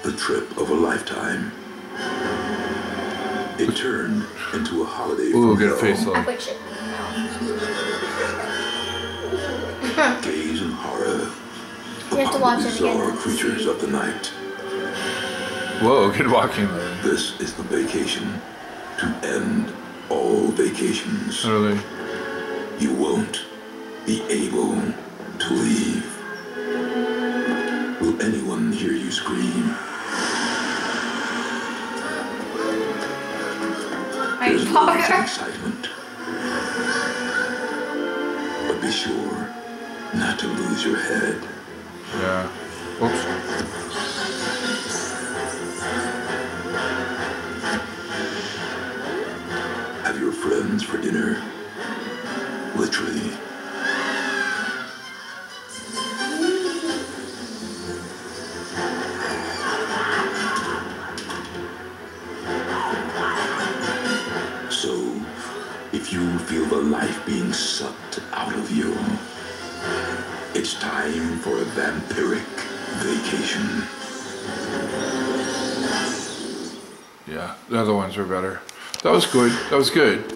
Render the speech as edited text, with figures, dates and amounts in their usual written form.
the trip of a lifetime. It turned into a holiday. Ooh, get a face I on. put shit. Gaze and horror. You have to watch it again. Bizarre creatures of the night. Whoa, good walking there. This is the vacation to end all vacations. Literally. You won't be able to leave. Will anyone hear you scream? Harry There's Potter. always excitement. But be sure not to lose your head. Yeah. Oops. Have your friends for dinner. Literally. So, if you feel the life being sucked out of you, it's time for a vampiric vacation. Yeah, the other ones were better. That was good. That was good.